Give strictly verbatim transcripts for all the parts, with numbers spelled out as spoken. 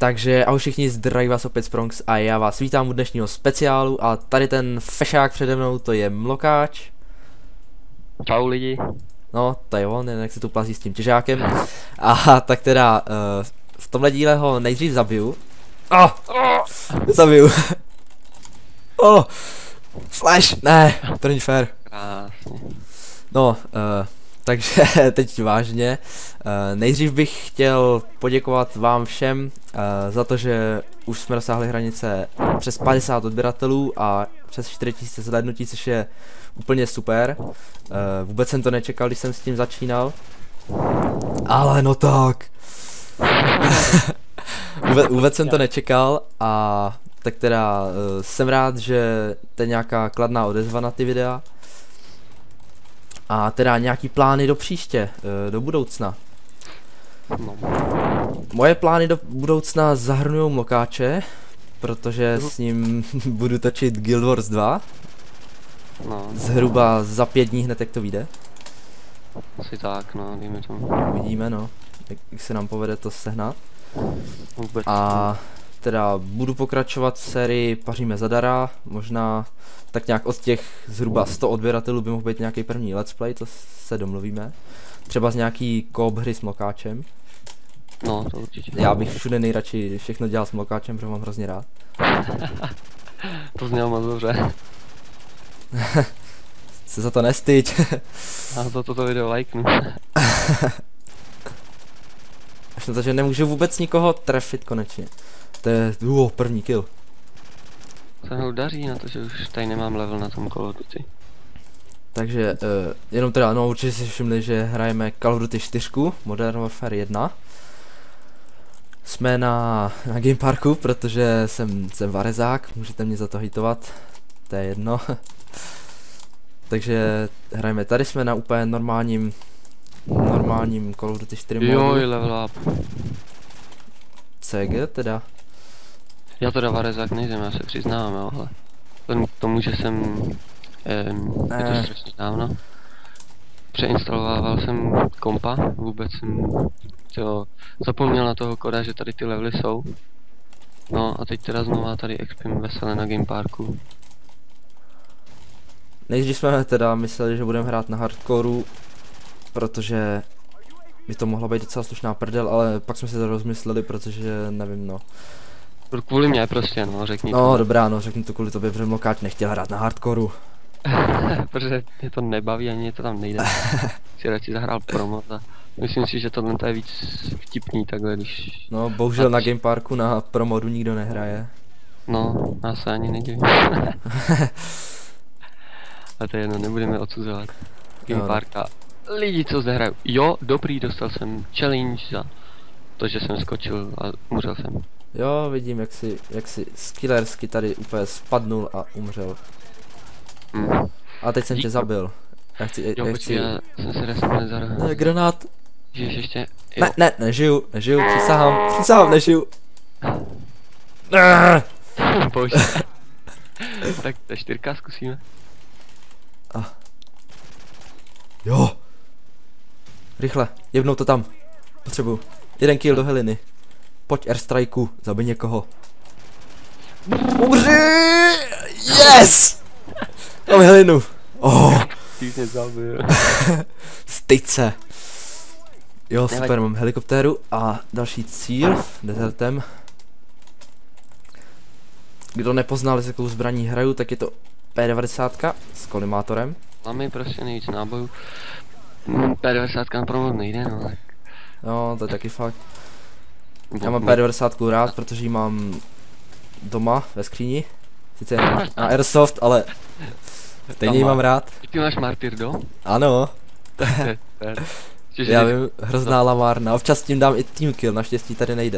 Takže ahoj všichni, zdraví vás opět z Bronx a já vás vítám u dnešního speciálu a tady ten fešák přede mnou, to je Mlokáč. Čau lidi. No, to je on, jak se tu plazí s tím těžákem. A tak teda, uh, v tomhle díle ho nejdřív zabiju. Oh, oh, zabiju. Oh, flash, ne, to není fair. Krásně. No, uh, takže teď vážně, uh, nejdřív bych chtěl poděkovat vám všem uh, za to, že už jsme dosáhli hranice přes padesát odběratelů a přes čtyři tisíce zhlédnutí, což je úplně super. Uh, vůbec jsem to nečekal, když jsem s tím začínal. Ale no tak. vůbec, vůbec jsem to nečekal a tak teda uh, jsem rád, že to je nějaká kladná odezva na ty videa. A teda nějaký plány do příště, do budoucna. No. Moje plány do budoucna zahrnují Mlokáče, protože s ním budu točit Guild Wars dva. No. Zhruba za pět dní hned, jak to vyjde. Asi tak, no, dejme tomu. Uvidíme, no, jak se nám povede to sehnat. Vůbec. A teda budu pokračovat v sérii Paříme zadara, možná tak nějak od těch zhruba sto odběratelů by mohl být nějaký první let's play, to se domluvíme. Třeba z nějaký co-op hry s Mlokáčem. No, to určitě. Já bych všude nejradši všechno dělal s Mlokáčem, protože mám hrozně rád. To znělo moc dobře. Se za to nestyď. A to toto video lajknu. Až na to, že nemůžu vůbec nikoho trefit konečně. To je uh, první kill. Se mnou daří na to, že už tady nemám level na tom Call of Duty. Takže uh, jenom teda, no určitě si všimli, že hrajeme Call of Duty čtyři, Modern Warfare jedna. Jsme na, na Game Parku, protože jsem, jsem varezák, můžete mě za to hejtovat, to je jedno. Takže hrajeme, tady jsme na úplně normálním, normálním Call of Duty čtyři Jo, modu. je level up. C G teda. Já to davarezák nejsem, já se přiznám, jo, ale vzhledem k tomu, že jsem, um, je to strašně dávno, přeinstalovával jsem kompa, vůbec jsem to zapomněl na toho koda, že tady ty levely jsou. No a teď teda znova tady expim veselé na Game Parku. Nejdřív jsme teda mysleli, že budeme hrát na hardcoreu, protože by to mohla být docela slušná prdel, ale pak jsme si to rozmysleli, protože nevím, no. Kvůli mě prostě, no, řekni No to. dobrá, no, řekni to kvůli tobě, protože Mlokáč nechtěl hrát na hardcoreu. Protože mě to nebaví, ani mě to tam nejde. Si radši zahrál promo a myslím si, že tohle je víc vtipný takhle, když... No, bohužel na Game Parku na promodu nikdo nehraje. No, já se ani nedivím. A to je jedno, nebudeme odsuzovat Game Jo, Parka. Lidi, co zde hrajou. Jo, dobrý, dostal jsem challenge za to, že jsem skočil a umřel jsem. Jo, vidím, jak si, jak si skillersky tady úplně spadnul a umřel. Mm. A teď jsem Dík. tě zabil. Já chci, Jo, já počkej, chci... já jsem se respawnil zároveň. Ne, granát. Žiješ ještě? Jo. Ne, ne, nežiju, nežiju, přísahám, přísahám, nežiju. Ne. Bože. Tak ta čtyřka zkusíme. Jo. Rychle, jebnou to tam. Potřebuju. Jeden kill do heliny. Pojď airstrikeu, zabij někoho. Umři! Yes! Mám helinu. Oh. Ty jsi mě zabil. Styď se. Jo, Nevadí. super, mám helikoptéru a další cíl, desertem. Kdo nepoznal, s jakou zbraní hraju, tak je to P devadesát s kolimátorem. Máme prostě nejvíc nábojů. Mm, P devadesát na promod nejde, no tak. No, to je taky fakt. Já Bo- mám P devadesát rád, protože ji mám doma ve skříni. Sice na Airsoft, ale stejně ji mám rád. Ty máš Martyrdo? Ano, Čiže já vím, hrozná lamárna. Občas tím dám i team kill, naštěstí tady nejde.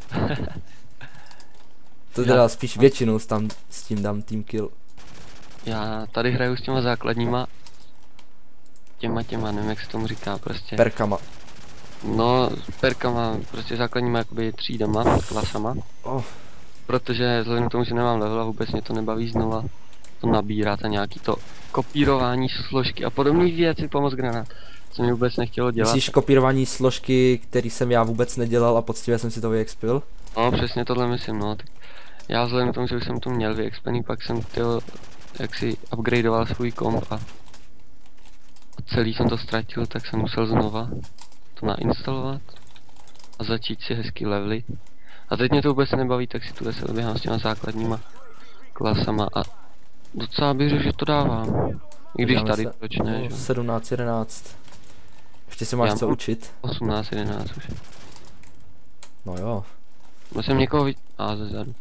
To teda spíš většinou s, tam, s tím dám team kill. Já tady hraju s těma základníma těma těma, nevím jak se tomu říká prostě. Perkama. No, s perkama, prostě základníma jakoby třídama, klasama. Oh. Protože vzhledem k tomu, že nemám level a vůbec mě to nebaví znova to nabírat a nějaký to kopírování složky a podobné věci, pomoc granát. Co mi vůbec nechtělo dělat. Myslíš kopírování složky, který jsem já vůbec nedělal a poctivě jsem si to vyexpil? No, přesně tohle myslím, no. Tak já vzhledem k tomu, že už jsem to měl vyexpený, pak jsem chtěl, jak si upgradeoval svůj komp a, a celý jsem to ztratil, tak jsem musel znova to nainstalovat a začít si hezky levely. A teď mě to vůbec nebaví, tak si tu vesel běhám s těma základníma klasama a docela bych řekl, že to dávám. I když Dáme tady se- proč ne, no, že? sedmnáct, jedenáct. Ještě se máš Já co mám- učit? osmnáct, jedenáct už. No jo. No jsem někoho vid... A zezadu.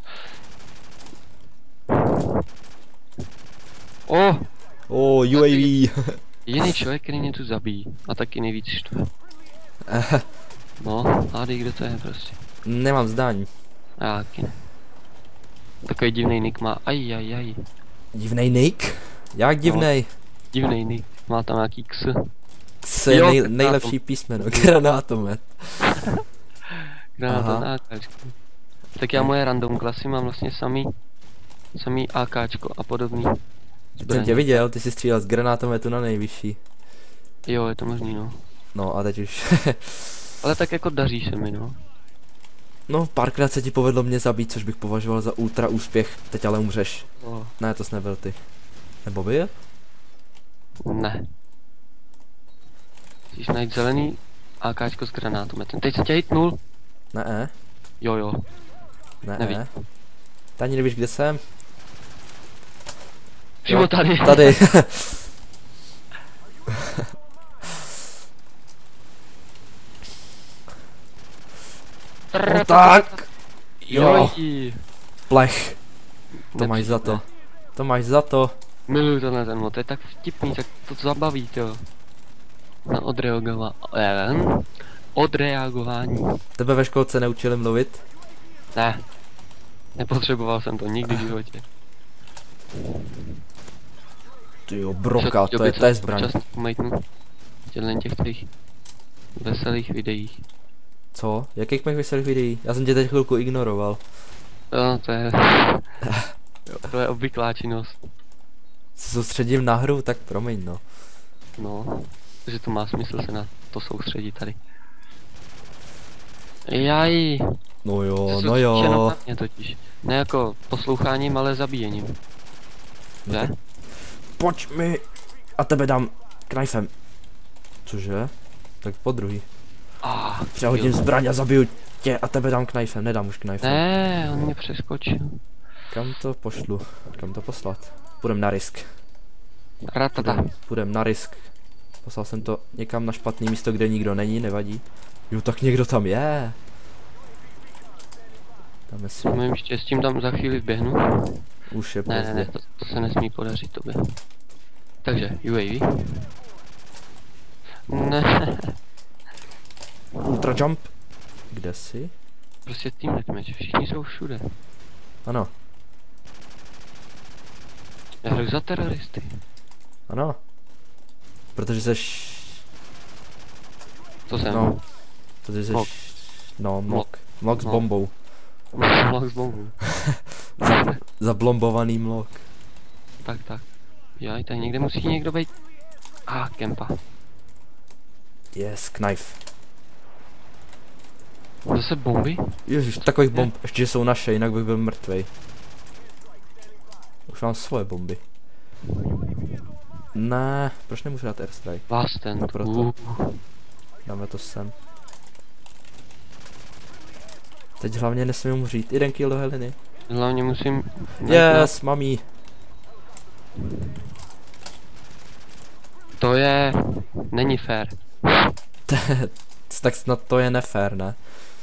O! O, U A V. Jediný člověk, který mě tu zabíjí. A taky nejvíc štve. No, hádej, kdo to je prostě. Nemám zdání. A já taky ne. Takový divný nick má, aj, aj, aj. Divnej nick? Jak divnej? Divný nick, má tam nějaký ks. X je Jo, nej, granátom. nejlepší písmeno, granátomet. Granát Aha. na AKčko. Tak já moje random klasy mám vlastně samý, samý AKčko a podobný. Jsem zbraně. tě viděl, ty jsi střílel z granátometu na nejvyšší. Jo, je to možný, no. No a teď už. Ale tak jako daří se mi, no. No, párkrát se ti povedlo mě zabít, což bych považoval za ultra úspěch. Teď ale umřeš. O, Ne, to jsi nebyl ty. Nebo byl? ne. Musíš najít zelený AKčko s granátometem. Teď jsem tě hitnul. Ne, ne, Jo, jo. ne, Neví. ne. Ty ani nevíš, kde jsem? Přímo Jo, tady. Tady. No tak. Jo, Joj. plech. To máš za to. To máš za to. Miluju tenhle ten mod, to je tak vtipný, tak to zabaví, jo. Na odreagování. Odreagování. Tebe ve školce neučili mluvit? Ne. Nepotřeboval jsem to nikdy v životě. Ty jo, broka, Před to je, doby, to je co zbraň. občas pomejtnu těchto těch tvých veselých videích. Co? Jakých mých veselých videí? Já jsem tě teď chvilku ignoroval. Jo, to je... to je obvyklá činnost. Se soustředím na hru, tak promiň no. No, že to má smysl se na to soustředit tady. Jaj. No jo, Jsi no soustředěn jo. na mě totiž. Ne jako posloucháním, ale zabíjením. No Že? tak pojď mi a tebe dám knifem. Cože? Tak po druhý. Ah, Přehodím zbraň a zabiju tě a tebe dám knifem, nedám už knifem. Ne, on mě přeskočil. Kam to pošlu? Kam to poslat? Půjdem na risk. Ratata. Půjdem, půjdem na risk. Poslal jsem to někam na špatný místo, kde nikdo není, nevadí. Jo, tak někdo tam je. Tam je S si. mým štěstím tam za chvíli vběhnu. Už je Ne, ne, pozdě. ne, to, to se nesmí podařit tobě. Takže, U A V. Ne, Ultra jump. Kde jsi? prostě team deathmatch, všichni jsou všude. Ano, Já hraju za teroristy. ano. Protože seš. To jsem. No. Protože seš. Mok. No, mok. Mok s No. bombou. Mlok s bombou. Za, zablombovaný mlok. Tak, tak. Jaj, tady někde musí někdo být. A, ah, kempa. Yes, knife. Zase bomby? Ježiš, takových bomb, ještě že jsou naše, jinak bych byl mrtvej. Už mám svoje bomby. Ne, proč nemůžu dát airstrike? Vás ten. No proto. Uh, Dáme to sem. Teď hlavně nesmím umřít. Jeden kill do heliny. hlavně musím... Yes, mami. To je... Není fér. Tak snad to je nefér, ne?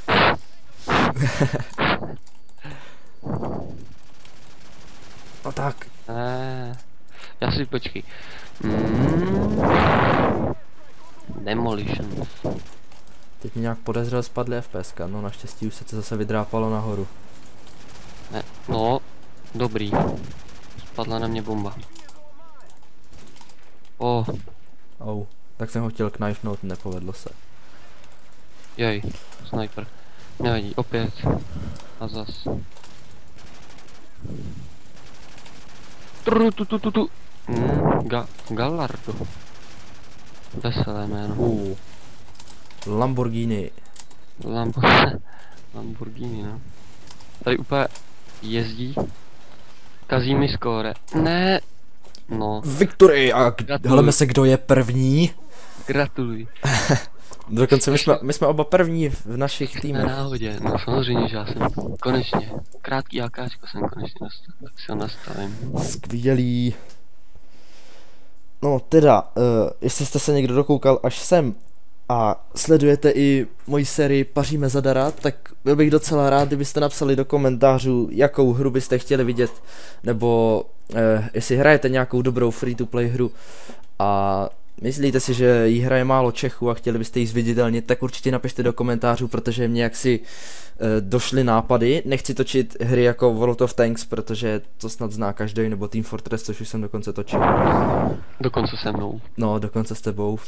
No tak. Ne. Já si počkej. Mm. Demolition. Teď mi nějak podezřel spadly F P S ka, no naštěstí už se to zase vydrápalo nahoru. Ne, no, dobrý. Spadla na mě bomba. O, Oh, tak jsem ho chtěl knifenout, nepovedlo se. jej, sniper. Nevadí, opět. A zas. Tru, tu, tu, tu, tu. Mm, ga, Galardo. Veselé jméno. Uh. Lamborghini. Lambo... Lamborghini, no. Tady úplně jezdí. Kazí mi skóre. Ne. No. Victory! A hledeme se, kdo je první. Gratuluji. Dokonce my jsme, my jsme oba první v našich Na týmech. náhodě, no samozřejmě, že já jsem konečně. Krátký AKčko jsem konečně dostal, tak si ho nastavím. Skvělý. No teda, uh, jestli jste se někdo dokoukal až sem a sledujete i moji sérii Paříme zadara, tak byl bych docela rád, kdybyste napsali do komentářů, jakou hru byste chtěli vidět, nebo uh, jestli hrajete nějakou dobrou free-to-play hru a myslíte si, že jí hraje málo Čechů a chtěli byste ji zviditelnit, tak určitě napište do komentářů, protože mě jaksi e, došly nápady. Nechci točit hry jako World of Tanks, protože to snad zná každý, nebo Team Fortress, což už jsem dokonce točil. Dokonce se mnou. No, dokonce s tebou.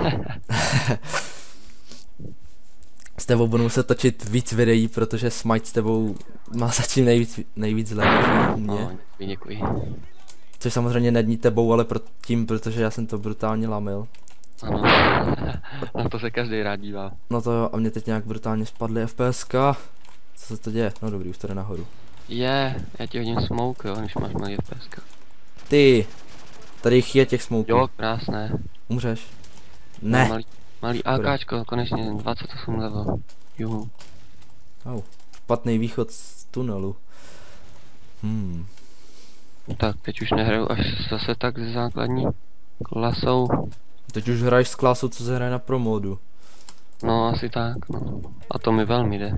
S tebou budu muset točit víc videí, protože Smite s tebou má zatím nejvíc, nejvíc zlepšení u mě. No, děkuji, děkuji. Což samozřejmě není tebou, ale pro tím, protože já jsem to brutálně lamil. Ano, na to se každý rád dívá. No to jo, a mě teď nějak brutálně spadly FPSka. Co se to děje? No dobrý, už to jde nahoru. Je, já ti hodím smoke, jo, když máš malý F P S. Ty, tady jich je těch smouků. Jo, krásné. Umřeš? Ne. Malý, malý AKčko, konečně dvacet osm level. Juhu. Au, špatný východ z tunelu. Hmm. Tak, teď už nehraju až zase tak ze základní klasou. Teď už hraješ z klasu, co se hraje na promodu. No, asi tak, no. A to mi velmi jde.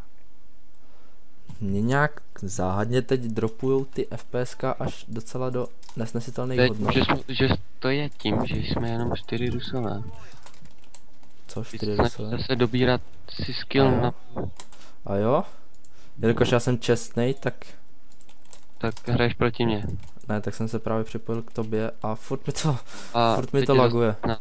Mě nějak záhadně teď dropujou ty FPSka až docela do nesnesitelných Teď, hodnot. že, jsme, že to je tím, že jsme jenom čtyři Rusové. Co, čtyři Snažíte Rusové? se dobírat si skill A jo. na... A jo? Jelikož já jsem čestnej, tak... Tak hraješ proti mně. Ne, tak jsem se právě připojil k tobě a furt mi to, A furt mi teď to je laguje. dost-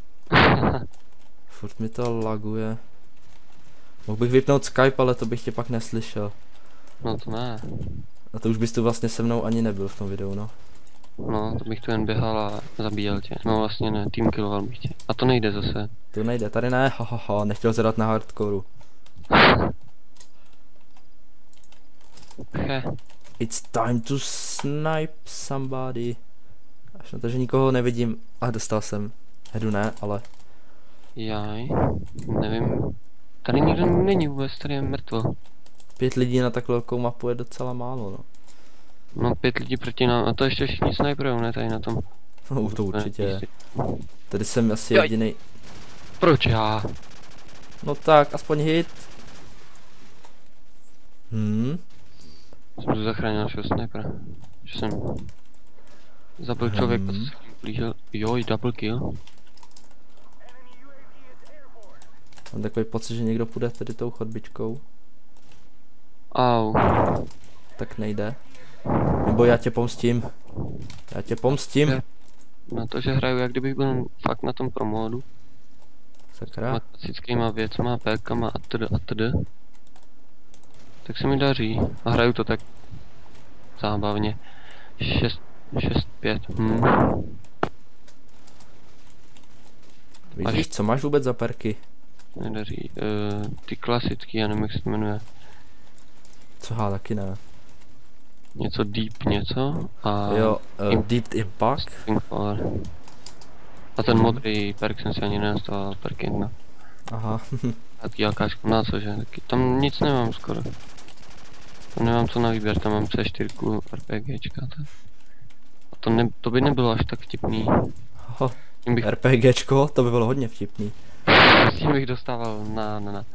Furt mi to laguje. Mohl bych vypnout Skype, ale to bych tě pak neslyšel. No to ne. A to už bys tu vlastně se mnou ani nebyl v tom videu, no. No, to bych tu jen běhal a zabíjel tě. No vlastně ne, team killoval bych tě. A to nejde zase. Tu nejde, tady ne, ha, ha, ha, nechtěl se dát na hardcoreu. Che. It's time to snipe somebody. Až na to, že nikoho nevidím. A dostal jsem. Hedu ne, ale... Jaj. Nevím. Tady nikdo není vůbec, tady je mrtvo. Pět lidí na tak velkou mapu je docela málo, no. No pět lidí proti nám, a to ještě všichni sniperujou, ne tady na tom. No, to určitě je. Tady jsem asi Jaj. jedinej. Proč já? No tak, aspoň hit. Hmm. Jsem tu zachránil našeho snipera. Že jsem zabil člověka, co Hmm. se k ním blížil. Joj, double kill. Mám takový pocit, že někdo půjde tady tou chodbičkou. Au. Tak nejde. Nebo já tě pomstím. Já tě pomstím. Na to, že hraju, jak kdybych byl fakt na tom promodu. Sakra. Klasickýma věcma, pékama a td a td. Tak se mi daří. A hraju to tak zábavně. šest, šest, pět. Hm. Víš, co máš vůbec za perky? Nedaří. Uh, ty klasický, já nevím, jak se to jmenuje. Co há, taky ne. Něco deep něco. A Jo, uh, im- Deep Impact. Pink Power. A ten modrý perk jsem si ani nedostal, perk jedna. Aha. A ty jakáčku, na cože, taky. Tam nic nemám skoro. Tam nemám co na výběr, tam mám C čtyři RPGčka. Tak. A to, ne, to by nebylo až tak vtipný. Ho, Tím bych, RPGčko, to by bylo hodně vtipný. s tím bych dostával na, na, na,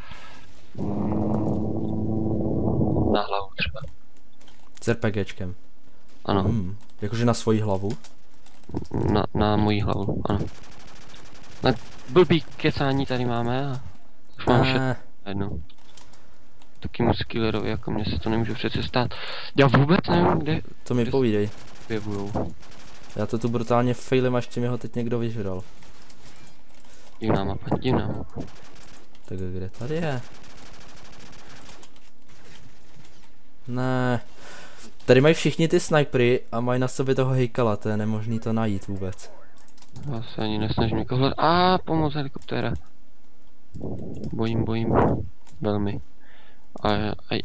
mm, na hlavu třeba. S RPGčkem. Ano, Hmm. Jakože na svoji hlavu. na, na moji hlavu, ano. Na blbý kecání tady máme a už mám šest Eh, najednou. Taky moc killerovi jako mě se to nemůže přece stát. Já vůbec nevím, kde to mi Kde- povídej. objevujou. Já to tu brutálně failím, až ti mi ho teď někdo vyžral. Divná mapa, divná mapa. Tak kde tady je? Ne. Tady mají všichni ty snipery a mají na sobě toho hejkala, to je nemožný to najít vůbec. Já se ani nesnažím někoho hledat. A pomoc helikoptéra. Bojím, bojím. Velmi. A aj.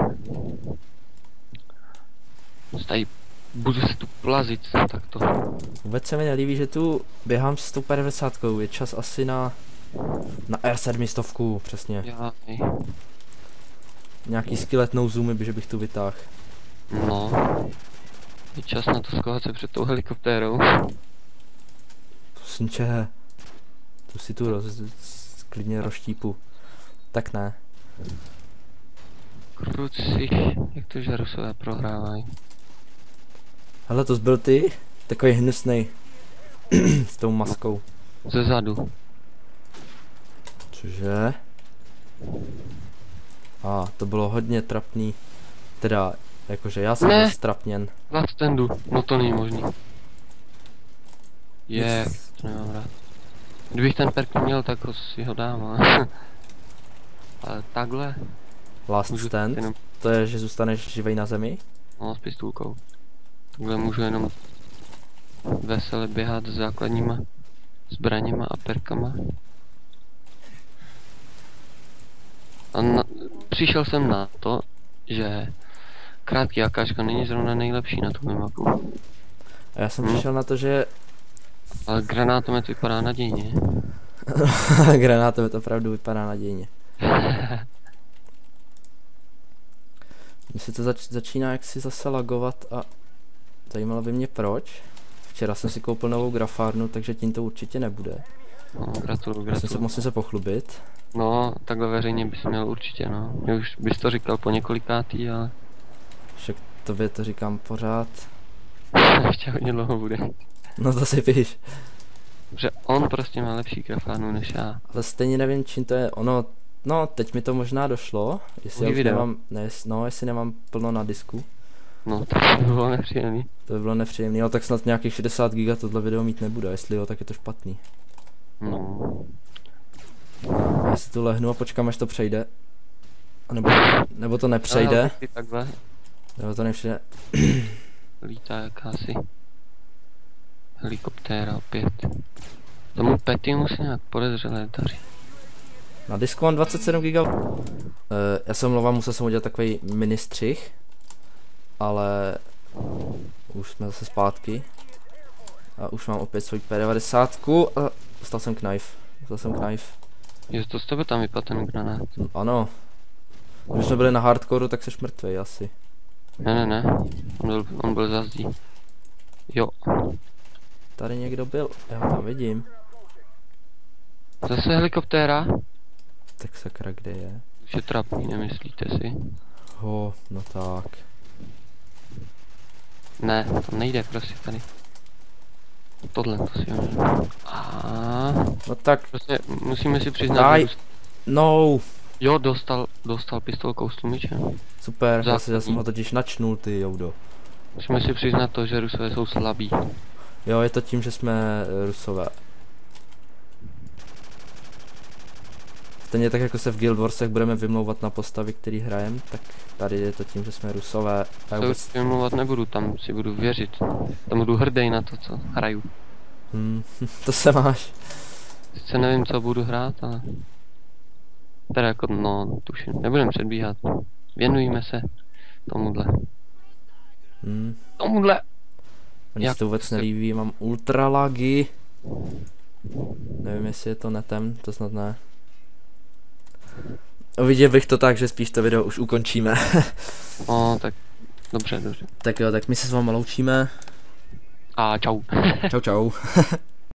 Tady budu se tu plazit, tak to. Vůbec se mi nelíbí, že tu běhám s tou P devadesát. Je čas asi na na R sedm stovku, přesně. Já, Nějaký skeletnou zoomy, že bych tu vytáhl. no. Je čas na to schovat se před tou helikoptérou. Prosím tě, tu si tu roz, klidně rozštípu. Tak ne. Krucich, jak to, že Rusové prohrávají. Hele, to zbyl ty? Takový hnusnej. S tou maskou. Ze zadu. Cože? A ah, to bylo hodně trapný. Teda, jakože já jsem Ne. strapněn. Na standu, no to není možný. Je, to nemám rád. Kdybych ten perk měl, tak ho si ho dám, ale... ale takhle, Last můžu stand? jenom, To je, že zůstaneš živej na zemi? no, s pistůlkou. Takhle můžu jenom vesele běhat s základníma zbraněma a perkama. A na, přišel jsem na to, že krátký akáčka není zrovna nejlepší na tu mapu. A já jsem Hmm. přišel na to, že Ale granátomet vypadá nadějně. granátomet opravdu vypadá nadějně. Mně se to zač začíná jaksi zase lagovat a zajímalo by mě proč. Včera jsem si koupil novou grafárnu, takže tím to určitě nebude. No, gratuluju, Musím se, gratuluju. musím se pochlubit. No, takhle veřejně bys měl určitě, no. Mě už bys to říkal po několikátý, ale Však tobě to říkám pořád. ještě hodně dlouho bude. No to si píš. Že on prostě má lepší grafárnu než já. Ale stejně nevím, čím to je. Ono, no teď mi to možná došlo. Jestli já už video. nemám, ne, no jestli nemám plno na disku. No, tak to by bylo nepříjemný. To by bylo nepříjemné, ale tak snad nějakých šedesát giga tohle video mít nebude. Jestli jo, tak je to špatný. No, Já si tu lehnu a počkám, až to přejde. A nebo, nebo to ale nepřejde. taky takhle Nebo to nepřejde. lítá jakási helikoptéra opět. Tomu Petimu se nějak podezřelé daří. Na disku mám dvacet sedm giga. Uh, já se omlouvám, musel jsem udělat takový mini střih. Ale už jsme zase zpátky. A už mám opět svůj P devadesát a dostal jsem knife. Dostal jsem knife. Je to z tebe tam vypadl ten granát. Ano. Když jsme byli na hardcoreu, tak seš mrtvej asi. Ne, ne, ne. On byl, on byl za zdí. Jo. Tady někdo byl, já ho tam vidím. Zase helikoptéra? Tak sakra, kde je? Už je trapný, nemyslíte si? Ho, no tak. Ne, to nejde prostě tady. Tohle to si jo. A No tak, prostě musíme si přiznat, Daj. že dost- no. jo, dostal, dostal pistolkou s tlumičem. Super, já, si, já jsem Zásadní. ho totiž načnul, ty joudo. Musíme si přiznat to, že Rusové jsou slabí. Jo, je to tím, že jsme eh, Rusové. Stejně tak jako se v Guild Warsech budeme vymlouvat na postavy, který hrajem, tak tady je to tím, že jsme Rusové. A To vůbec, už vymlouvat nebudu, tam si budu věřit. Tam budu hrdý na to, co hraju. hmm, to se máš. Sice nevím, co budu hrát, ale... Teda jako, no, tuším, nebudem předbíhat. Věnujeme se tomuhle. Hmm. Tomuhle! Mně se Jak to vůbec jste- nelíbí, mám ultra lagy. Nevím, jestli je to netem, to snad ne. Viděl bych to tak, že spíš to video už ukončíme. No, tak dobře, dobře. Tak jo, tak my se s vámi loučíme. A čau. Čau čau.